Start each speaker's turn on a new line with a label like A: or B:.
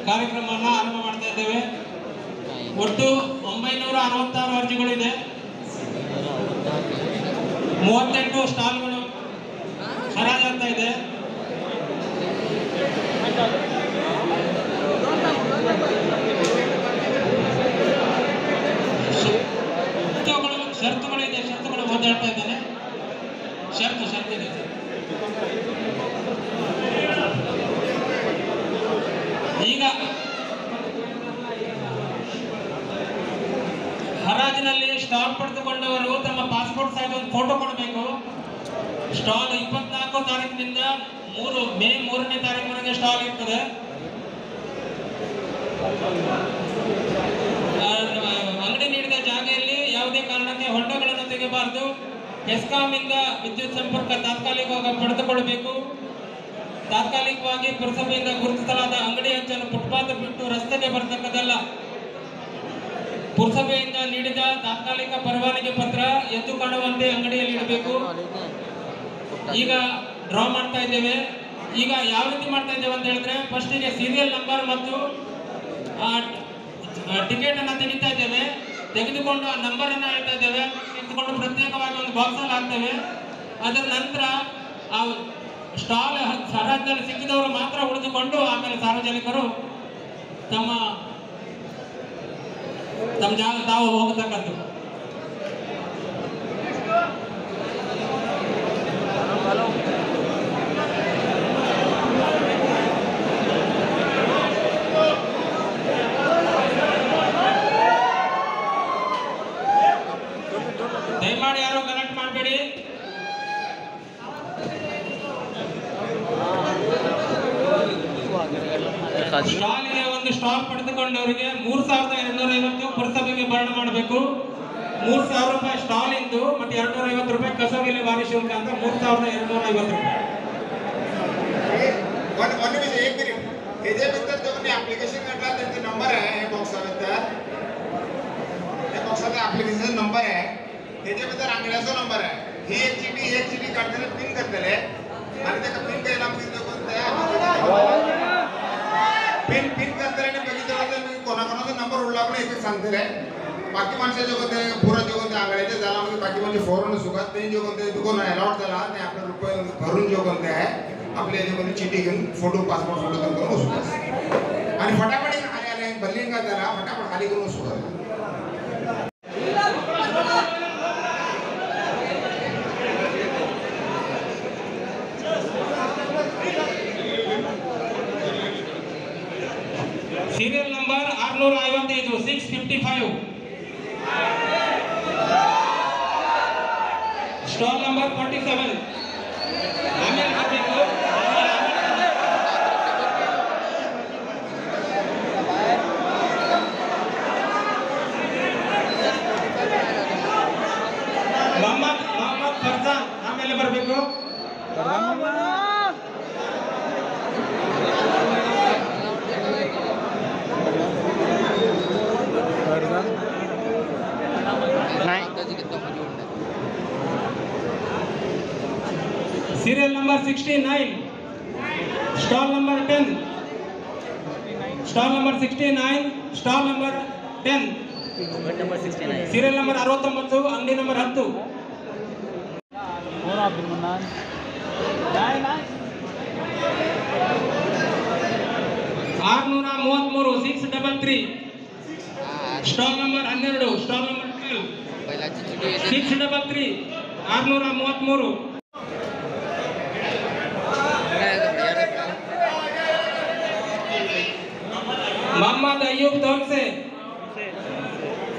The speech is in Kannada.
A: ಕಾರ್ಯಕ್ರಮವನ್ನು ಆರಂಭ ಮಾಡ್ತಾ ಇದ್ದೇವೆ. ಒಟ್ಟು 966 ಅರ್ಜಿಗಳಿದೆ. 38 ಸ್ಟಾಲ್ಗಳು ಹರಾಜಾಗ್ತಾ ಇದೆ. ಷರತ್ತುಗಳಿದೆ, ಷರತ್ತುಗಳು ಓದಾಡ್ತಾ ಇದ್ದಾನೆ. ಷರತ್ತಿದೆ. ಈಗ ಹರಾಜಿನಲ್ಲಿ ಸ್ಟಾಲ್ ಪಡೆದುಕೊಂಡವರು ತಮ್ಮ ಪಾಸ್ಪೋರ್ಟ್ ಸೈಜ್ ಒಂದು ಫೋಟೋ ಕೊಡಬೇಕು. ಸ್ಟಾಲ್ 24 ತಾರೀಕಿನಿಂದ ಮೇ 3ನೇ ತಾರೀಕಿನವರೆಗೆ ಸ್ಟಾಲ್ ಇರ್ತದೆ. ಅಂಗಡಿ ನೀಡಿದ ಜಾಗೆಯಲ್ಲಿ ಯಾವುದೇ ಕಾರಣಕ್ಕೆ ಹೊಂಡಗಳನ್ನು ತೆಗೆಯಬಾರದು. ಎಸ್ಕಾಂನಿಂದ ವಿದ್ಯುತ್ ಸಂಪರ್ಕ ತಾತ್ಕಾಲಿಕವಾಗಿ ಪಡೆದುಕೊಳ್ಳಬೇಕು. ತಾತ್ಕಾಲಿಕವಾಗಿ ಪುರಸಭೆಯಿಂದ ಗುರುತಿಸಲಾದ ಅಂಗಡಿ ಅಂಚನ್ನು ಫುಟ್ಪಾತ್ ಬಿಟ್ಟು ರಸ್ತೆಗೆ ಬರತಕ್ಕದಲ್ಲ. ಪುರಸಭೆಯಿಂದ ನೀಡಿದ ತಾತ್ಕಾಲಿಕ ಪರವಾನಗಿ ಪತ್ರ ಎದ್ದು ಕಾಣುವಂತೆ ಅಂಗಡಿಯಲ್ಲಿ ಇಡಬೇಕು. ಈಗ ಡ್ರಾ ಮಾಡ್ತಾ ಇದ್ದೇವೆ. ಈಗ ಯಾವ ರೀತಿ ಮಾಡ್ತಾ ಇದ್ದೇವೆ ಅಂತ ಹೇಳಿದ್ರೆ, ಫಸ್ಟಿಗೆ ಸೀರಿಯಲ್ ನಂಬರ್ ಮತ್ತು ಟಿಕೆಟ್ ಅನ್ನ ತೆಗಿತಾ ಇದ್ದೇವೆ. ತೆಗೆದುಕೊಂಡು ಆ ನಂಬರ್ ಅನ್ನ ಹೇಳ್ತಾ ಇದ್ದೇವೆ. ತೆಗೆದುಕೊಂಡು ಪ್ರತ್ಯೇಕವಾಗಿ ಒಂದು ಬಾಕ್ಸ್ ಅಲ್ಲಿ ಹಾಕ್ತೇವೆ. ಅದರ ನಂತರ ಆ ಸ್ಟಾಲ್ ಹರಾಜಿನಲ್ಲಿ ಸಿಕ್ಕಿದವರು ಮಾತ್ರ ಉಳಿದುಕೊಂಡು ಆಮೇಲೆ ಸಾರ್ವಜನಿಕರು ತಮ್ಮ ಜಾಗ ತಾವು ಹೋಗತಕ್ಕದ್ದು. ದಯಮಾಡಿ ಯಾರು ಗಲಾಟೆ ಮಾಡಬೇಡಿ. ಸ್ಟಾಲಿಗೆ ಒಂದು ಸ್ಟಾಲ್ ಪಡೆದುಕೊಂಡವರಿಗೆ 3250 ಪುರಸಭೆಗೆ ಭರಣ ಮಾಡಬೇಕು. 3000 ರೂಪಾಯಿ ಸ್ಟಾಲ್ ಇಂದು ಮತ್ತೆ 250 ರೂಪಾಯಿ ಕಸ ವಿಲೇವಾರಿ ಶುಲ್ಕ ಅಂತ 3250 ರೂಪಾಯಿ.
B: नंबर है एप्लिकेशन नंबर है त्याच्या भितर आंगड्याचो नंबर आहे. ही एक चिठी काढताना पिन करतले आणि त्या पिन केला पिन करताना बघितलं कोणाकोणाचा नंबर उडला पण एक सांगतले. बाकी माणसाचे कोणते पुरा जे कोणते आंगड्याचे झाला म्हणजे बाकी म्हणजे फोरन सुखात ते जे कोणते दुकान अलॉट झाला आणि आपले रुपये भरून जे कोणते आहे आपले जे कोणते चिठी घेऊन फोटो पासपोर्ट फोटो करून वसूल आणि फटाफट खाली आले बल्लिंग का त्याला फटाफट खाली करून वसूल.
A: सीरियल नंबर 655 655 स्टॉल नंबर 47 आमेल ಮಾಡಬೇಕು. ಮೊಹಮ್ಮದ್ ಫರ್ಜಾನ್ ಆಮೇಲೆ ಬರಬೇಕು. Serial number 69 stall number 10 stall number 69 stall number 10 serial number 69 अंगड़ी number 10 633 633 stall number 12 stall number 12 633 633 Mohammed Ayub तौर से